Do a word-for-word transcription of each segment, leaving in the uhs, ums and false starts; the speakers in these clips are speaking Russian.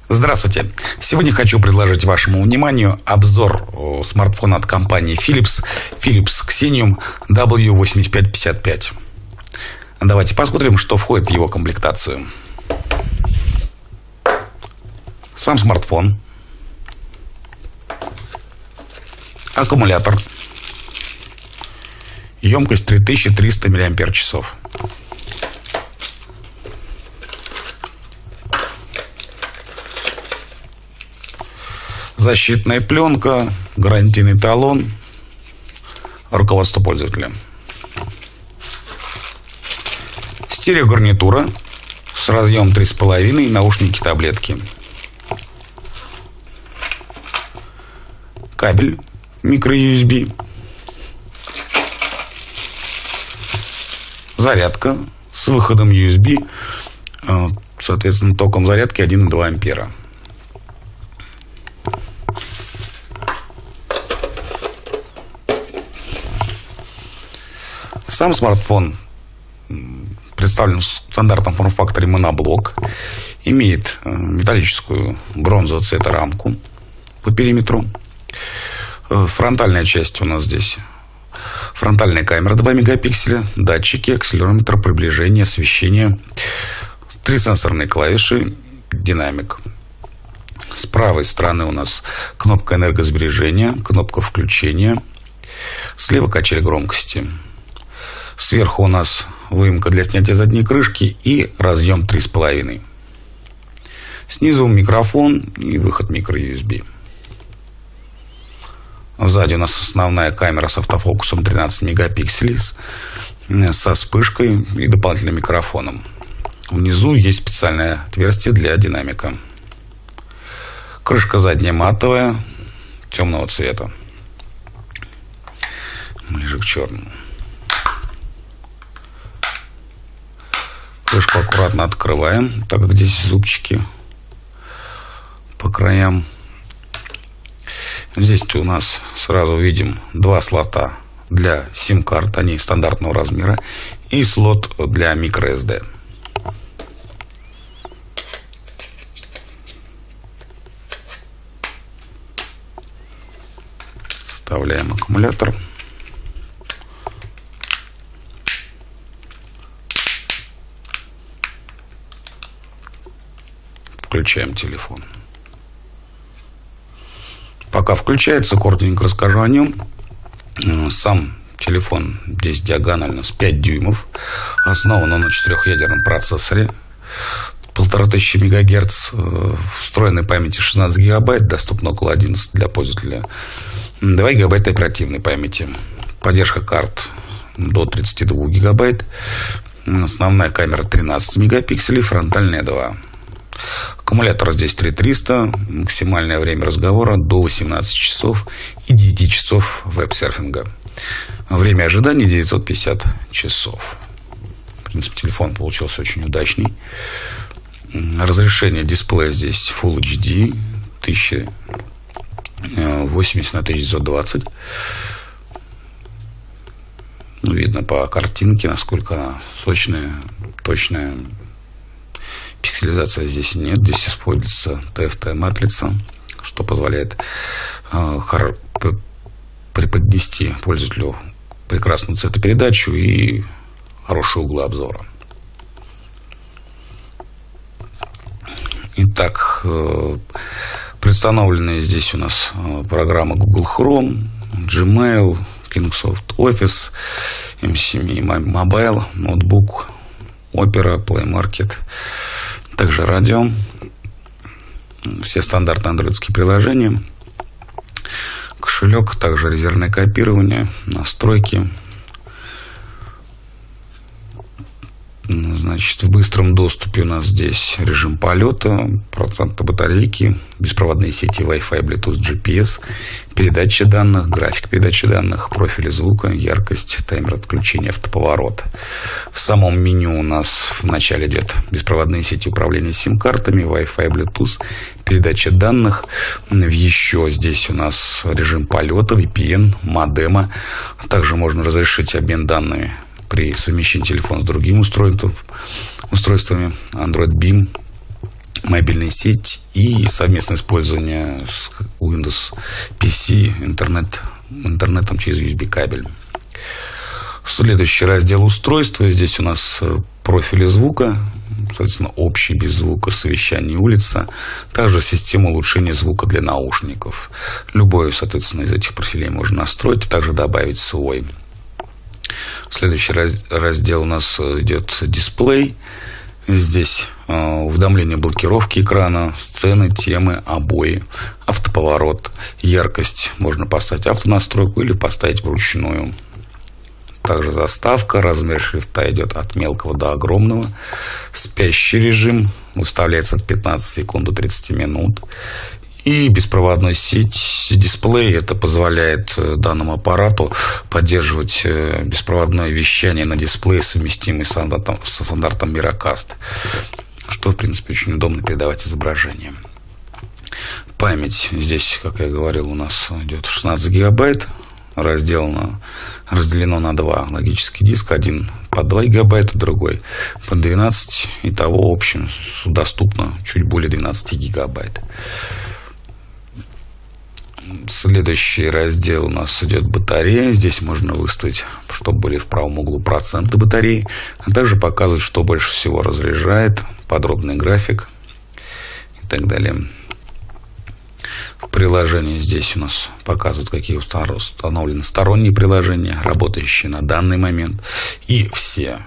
Здравствуйте! Сегодня хочу предложить вашему вниманию обзор смартфона от компании Philips Philips Xenium дабл ю восемьдесят пять пятьдесят пять. Давайте посмотрим, что входит в его комплектацию. Сам смартфон, аккумулятор, емкость три тысячи триста миллиампер-часов. Защитная пленка, гарантийный талон, руководство пользователя. Стереогарнитура с разъемом три с половиной, наушники, таблетки. Кабель микро-ю эс би. Зарядка с выходом ю эс би, соответственно, током зарядки один и два ампера. Сам смартфон представлен в стандартном форм-факторе моноблок. Имеет металлическую бронзового цвета рамку по периметру. Фронтальная часть у нас здесь. Фронтальная камера два мегапикселя, датчики, акселерометр, приближение, освещение. Три сенсорные клавиши, динамик. С правой стороны у нас кнопка энергосбережения, кнопка включения. Слева качель громкости. Сверху у нас выемка для снятия задней крышки и разъем три с половиной. Снизу микрофон и выход микро-ю эс би. Сзади у нас основная камера с автофокусом тринадцать мегапикселей, со вспышкой и дополнительным микрофоном. Внизу есть специальное отверстие для динамика. Крышка задняя матовая, темного цвета. Ближе к черному. Крышку аккуратно открываем, так как здесь зубчики по краям. Здесь у нас сразу видим два слота для сим-карт, они стандартного размера, и слот для микро эс ди. Вставляем аккумулятор. Включаем телефон. Пока включается, коротенько расскажу о нем. Сам телефон здесь диагонально с пять дюймов. Основан он на четырехъядерном процессоре. полторы тысячи мегагерц. Встроенной памяти шестнадцать гигабайт. Доступно около одиннадцати для пользователя. два гигабайта оперативной памяти. Поддержка карт до тридцати двух гигабайт. Основная камера тринадцать мегапикселей. Фронтальная два. Аккумулятор здесь три тысячи триста, максимальное время разговора до восемнадцати часов и девяти часов веб-серфинга. Время ожидания девятьсот пятьдесят часов. В принципе, телефон получился очень удачный. Разрешение дисплея здесь Full эйч ди тысяча восемьдесят на тысяча девятьсот двадцать. Видно по картинке, насколько она сочная, точная. Пикселизация здесь нет, здесь используется ти эф ти-матрица, что позволяет э, хор- преподнести пользователю прекрасную цветопередачу и хорошие углы обзора. Итак, э, представлены здесь у нас э, программы Google Chrome, Gmail, Kingsoft Office, эм семь Mobile, ноутбук, Opera, Play Market, также радио, все стандартные андроидские приложения, кошелек, также резервное копирование, настройки. Значит, в быстром доступе у нас здесь режим полета, проценты батарейки, беспроводные сети Wi-Fi, Bluetooth, джи пи эс, передача данных, график передачи данных, профили звука, яркость, таймер отключения, автоповорот. В самом меню у нас в начале идет беспроводные сети управления сим-картами, Wi-Fi, Bluetooth, передача данных. Еще здесь у нас режим полета, ви пи эн, модема. Также можно разрешить обмен данными при совмещении телефона с другими устройствами, устройствами Android Beam, мобильная сеть и совместное использование с Windows пи си интернет, интернетом через ю эс би кабель. Следующий раздел устройства. Здесь у нас профили звука, соответственно, общий без звука, совещание улица. Также система улучшения звука для наушников. Любой, соответственно, из этих профилей можно настроить, а также добавить свой. Следующий раздел у нас идет дисплей. Здесь уведомления блокировки экрана, сцены, темы, обои, автоповорот, яркость. Можно поставить автонастройку или поставить вручную. Также заставка, размер шрифта идет от мелкого до огромного. Спящий режим выставляется от пятнадцати секунд до тридцати минут. И беспроводной сеть дисплей. Это позволяет данному аппарату поддерживать беспроводное вещание на дисплее, совместимый со стандартом, со стандартом Miracast, что, в принципе, очень удобно передавать изображение. Память здесь, как я говорил, у нас идет шестнадцать гигабайт. Разделено, разделено на два логических диска. Один по два гигабайта, другой по двенадцать. Итого, в общем, доступно чуть более двенадцати гигабайт. Следующий раздел у нас идет батарея. Здесь можно выставить, чтобы были в правом углу проценты батареи, а также показывать, что больше всего разряжает, подробный график и так далее. В приложении здесь у нас показывают, какие установлены сторонние приложения, работающие на данный момент, и все.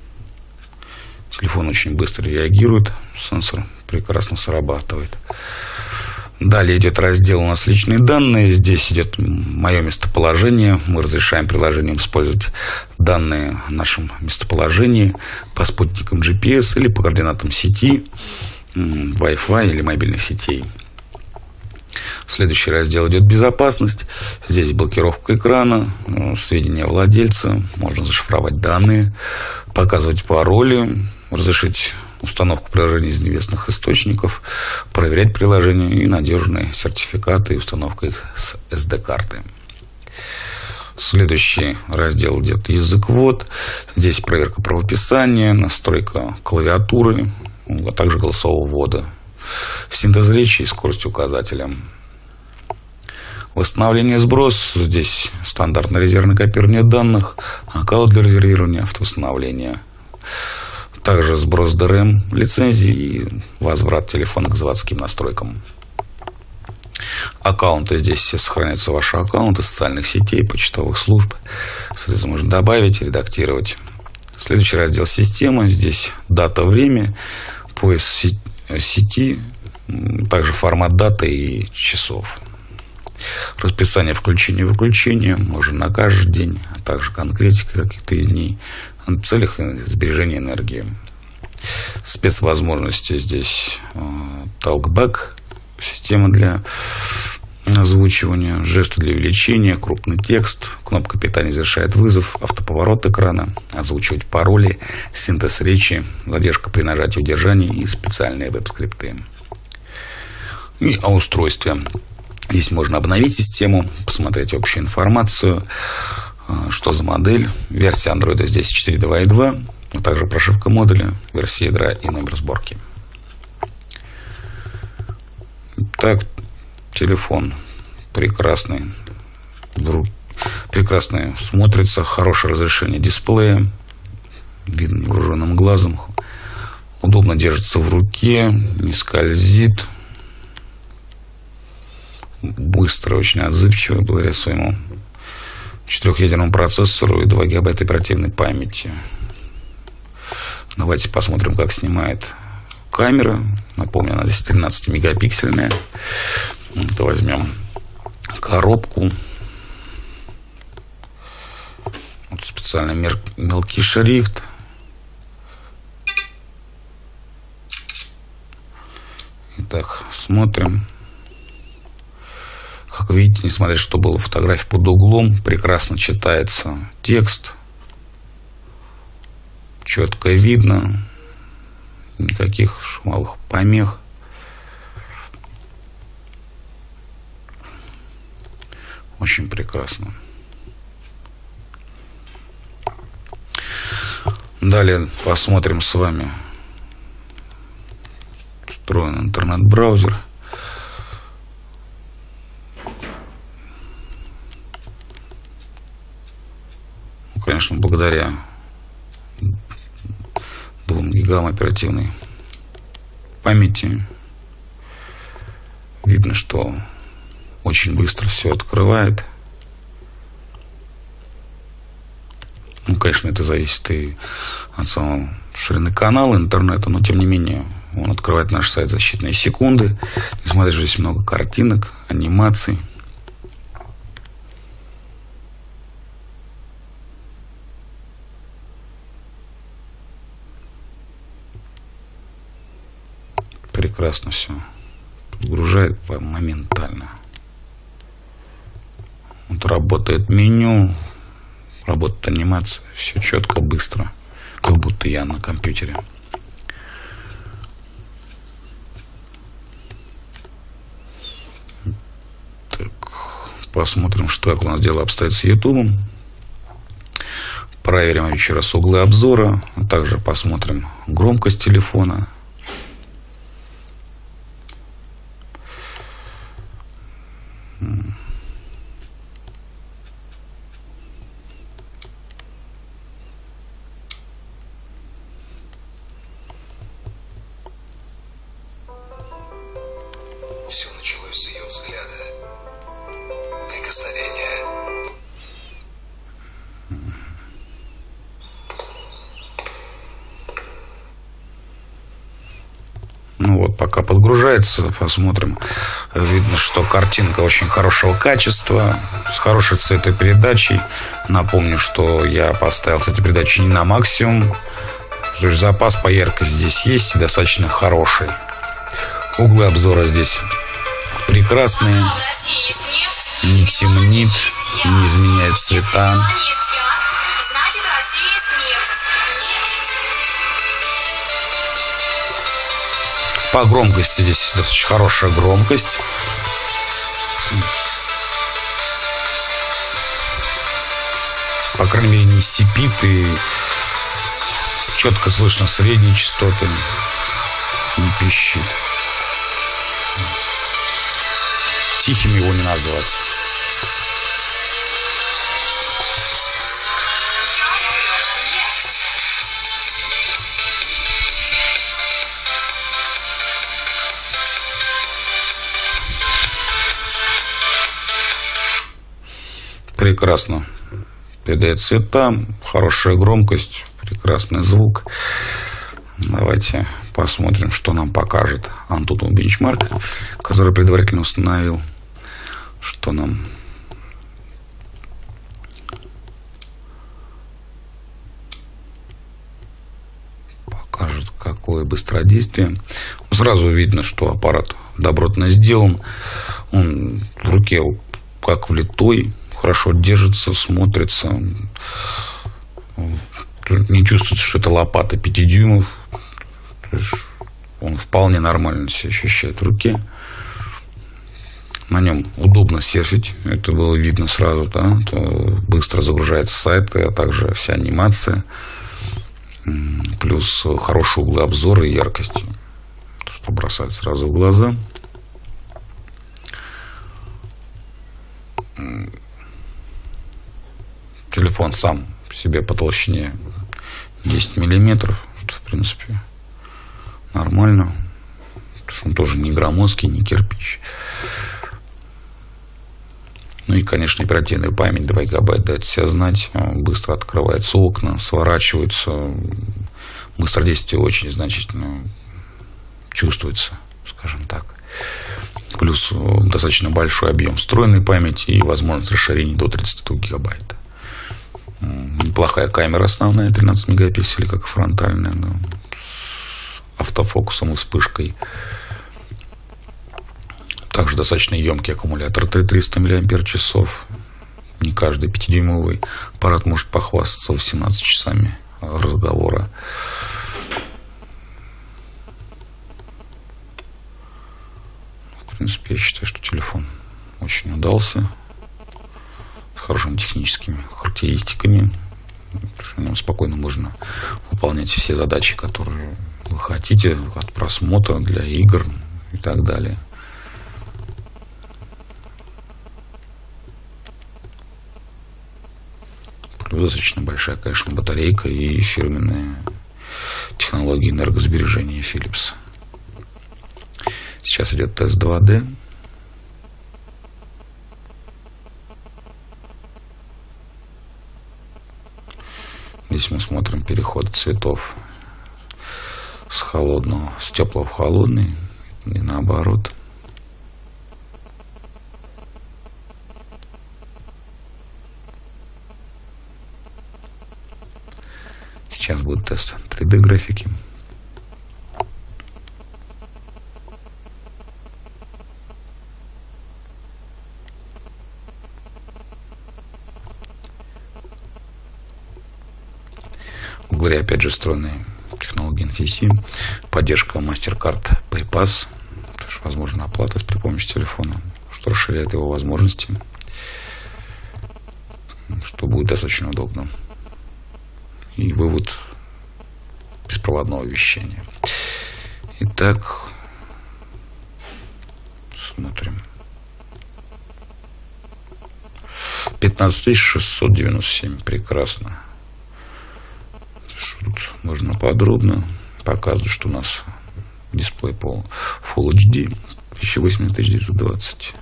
Телефон очень быстро реагирует, сенсор прекрасно срабатывает. Далее идет раздел у нас личные данные. Здесь идет мое местоположение. Мы разрешаем приложениям использовать данные о нашем местоположении по спутникам джи пи эс или по координатам сети, Wi-Fi или мобильных сетей. Следующий раздел идет безопасность. Здесь блокировка экрана, сведения владельца. Можно зашифровать данные, показывать пароли, разрешить установку приложений из неизвестных источников, проверять приложения и надежные сертификаты и установка их с эс ди-карты. Следующий раздел идет язык ввод. Здесь проверка правописания, настройка клавиатуры, а также голосового ввода, синтез речи и скорость указателя. Восстановление, сброс. Здесь стандартное резервное копирование данных, аккаунт для резервирования, автовосстановления. Также сброс ди эр эм лицензии и возврат телефона к заводским настройкам. Аккаунты. Здесь все сохраняются ваши аккаунты социальных сетей, почтовых служб. Соответственно, можно добавить, редактировать. Следующий раздел система. Здесь дата, время, поиск сети, также формат даты и часов. Расписание включения и выключения можно на каждый день, а также конкретика каких-то из дней в целях сбережения энергии. Спецвозможности здесь талкбэк, система для озвучивания, жесты для увеличения, крупный текст, кнопка питания завершает вызов, автоповорот экрана, озвучивать пароли, синтез речи, задержка при нажатии и удержании и специальные веб-скрипты. И о устройстве. Здесь можно обновить систему, посмотреть общую информацию, что за модель. Версия Android здесь четыре точка два и два, а также прошивка модуля, версия ядра и номер сборки. Так, телефон прекрасный, прекрасно смотрится, хорошее разрешение дисплея, видно невооруженным глазом, удобно держится в руке, не скользит, быстро, очень отзывчивый благодаря своему четырехъядерному процессору и два гигабайта оперативной памяти. Давайте посмотрим, как снимает камера. Напомню, она здесь тринадцатимегапиксельная. Это возьмем коробку. Вот специально мелкий шрифт. Итак, смотрим. Как видите, несмотря что было фотография под углом, прекрасно читается текст. Четко видно. Никаких шумовых помех. Очень прекрасно. Далее посмотрим с вами, встроен интернет-браузер. Ну, конечно, благодаря двум гигам оперативной памяти видно, что очень быстро все открывает. Ну, конечно, это зависит и от самого ширины канала интернета, но тем не менее он открывает наш сайт за считанные секунды. Несмотря на то, здесь много картинок, анимаций. Прекрасно все подгружает моментально. Вот работает меню, работает анимация, все четко, быстро, как будто я на компьютере. Так, посмотрим, что как у нас дело обстоит с ютубом. Проверим еще раз углы обзора, а также посмотрим громкость телефона. Все началось с ее взгляда, прикосновения. Ну вот, пока подгружается, посмотрим. Видно, что картинка очень хорошего качества, с хорошей цветопередачей. Напомню, что я поставил цветопередачу не на максимум. То есть запас по яркости здесь есть и достаточно хороший. Углы обзора здесь прекрасные. Не темнит, не изменяет цвета. По громкости здесь достаточно хорошая громкость. По крайней мере, не сипит и четко слышно средние частоты, не пищит. Тихим его не назвать. Прекрасно передает цвета, хорошая громкость, прекрасный звук. Давайте посмотрим, что нам покажет Antutu Benchmark, который предварительно установил, что нам покажет, какое быстродействие. Сразу видно, что аппарат добротно сделан. Он в руке как влитой, хорошо держится, смотрится. Не чувствуется, что это лопата пяти дюймов. Он вполне нормально себя ощущает в руке. На нем удобно серфить. Это было видно сразу, да? То быстро загружается сайт, а также вся анимация. Плюс хорошие углы обзора и яркость, что бросает сразу в глаза. Телефон сам в себе по толщине десять миллиметров, что в принципе нормально, потому что он тоже не громоздкий, не кирпич. Ну и, конечно, оперативная память два гигабайта дает себя знать, быстро открываются окна, сворачиваются, быстродействие очень значительно чувствуется, скажем так. Плюс достаточно большой объем встроенной памяти и возможность расширения до тридцати двух гигабайт. Неплохая камера основная, тринадцать мегапикселей, как фронтальная, но с автофокусом и вспышкой. Также достаточно емкий аккумулятор Т триста миллиампер-часов. Не каждый пятидюймовый аппарат может похвастаться восемнадцатью часами разговора. В принципе, я считаю, что телефон очень удался. С хорошими техническими характеристиками. Спокойно можно выполнять все задачи, которые вы хотите от просмотра, для игр и так далее. Плюс достаточно большая, конечно, батарейка и фирменные технологии энергосбережения Philips. Сейчас идет тест два дэ. Здесь мы смотрим переход цветов с холодного, с теплого в холодный и наоборот. Сейчас будет тест три дэ графики. Благодаря, опять же, встроенной технологии эн эф си, поддержка MasterCard PayPass, тоже возможна оплата при помощи телефона, что расширяет его возможности, что будет достаточно удобно. И вывод беспроводного вещания. Итак, смотрим. пятнадцать тысяч шестьсот девяносто семь. Прекрасно. Тут можно подробно показывать, что у нас дисплей пол Full эйч ди тысяча восемь на тысяча девятьсот двадцать.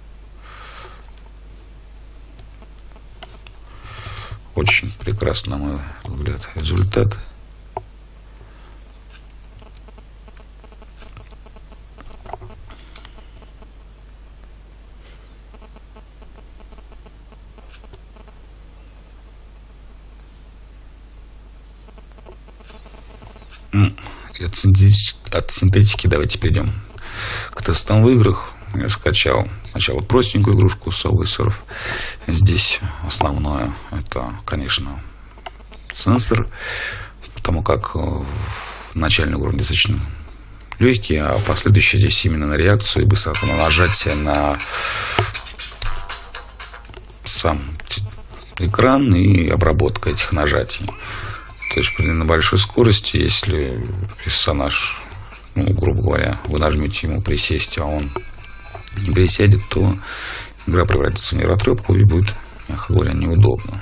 Очень прекрасно, на мой взгляд, результат. От синтетики, от синтетики давайте перейдем к тестам в играх. Я скачал сначала простенькую игрушку Subway Surf. Здесь основное это, конечно, сенсор, потому как начальный уровень достаточно легкий, а последующий здесь именно на реакцию и быстроту на нажатие на сам экран и обработка этих нажатий. То есть на большой скорости, если персонаж, ну, грубо говоря, вы нажмете ему присесть, а он не присядет, то игра превратится в нервотрепку и будет, мягко говоря, неудобно.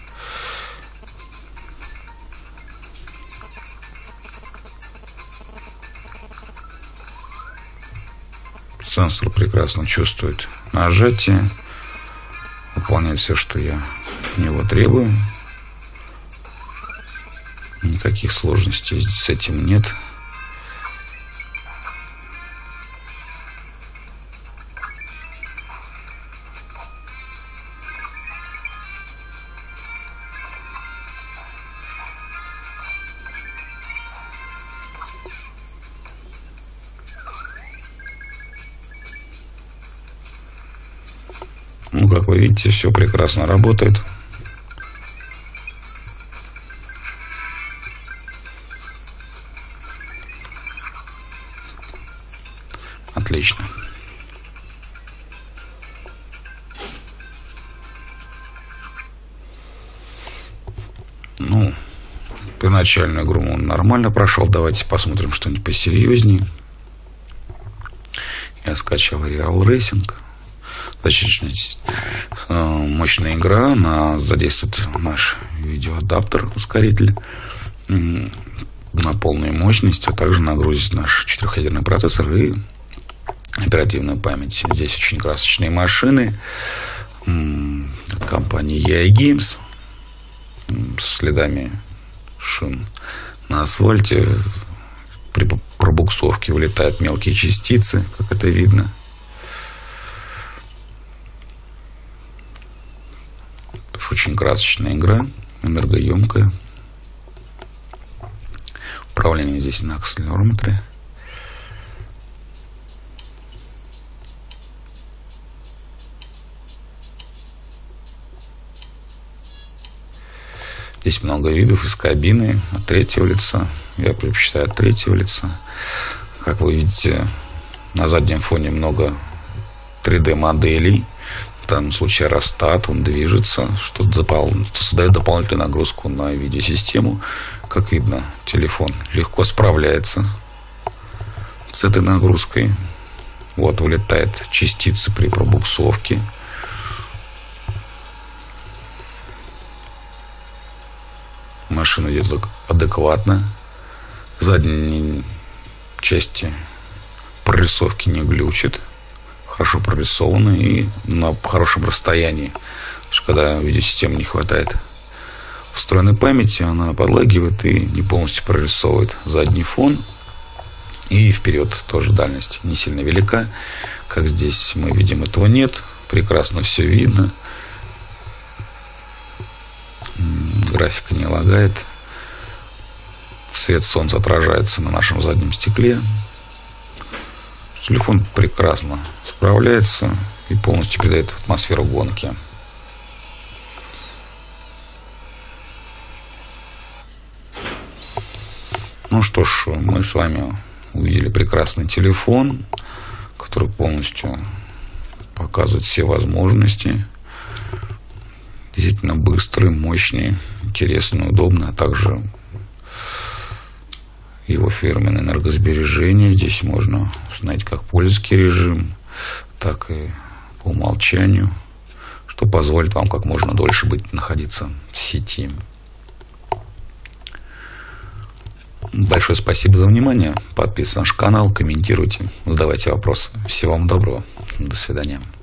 Сенсор прекрасно чувствует нажатие, выполняет все, что я от него требую. Никаких сложностей с этим нет. Ну, как вы видите, все прекрасно работает. Отлично. Ну, первоначальную игру он нормально прошел. Давайте посмотрим что-нибудь посерьезнее. Я скачал Real Racing. Достаточно мощная игра. Она задействует наш видеоадаптер, ускоритель на полную мощность, а также нагрузит наш четырехъядерный процессор и оперативную память. Здесь очень красочные машины от компании и эй Games с следами шин на асфальте. При пробуксовке вылетают мелкие частицы, как это видно. Очень красочная игра, энергоемкая. Управление здесь на акселерометре. Здесь много видов из кабины от третьего лица. Я предпочитаю от третьего лица. Как вы видите, на заднем фоне много три дэ моделей. В данном случае аэростат, он движется, что, допол... что создает дополнительную нагрузку на видеосистему. Как видно, телефон легко справляется с этой нагрузкой. Вот вылетает частицы при пробуксовке. Машина идет адекватно. Задние части прорисовки не глючит. Хорошо прорисованы и на хорошем расстоянии. Потому что когда видеосистемы не хватает встроенной памяти, она подлагивает и не полностью прорисовывает задний фон. И вперед тоже дальность не сильно велика. Как здесь мы видим, этого нет. Прекрасно все видно. Графика не лагает. Свет солнца отражается на нашем заднем стекле. Телефон прекрасно справляется и полностью передает атмосферу гонки. Ну что ж, мы с вами увидели прекрасный телефон, который полностью показывает все возможности. Действительно быстрый, мощный, интересный, удобный, а также его фирменное энергосбережение. Здесь можно установить как пользовательский режим, так и по умолчанию, что позволит вам как можно дольше быть находиться в сети. Большое спасибо за внимание. Подписывайтесь на наш канал, комментируйте, задавайте вопросы. Всего вам доброго. До свидания.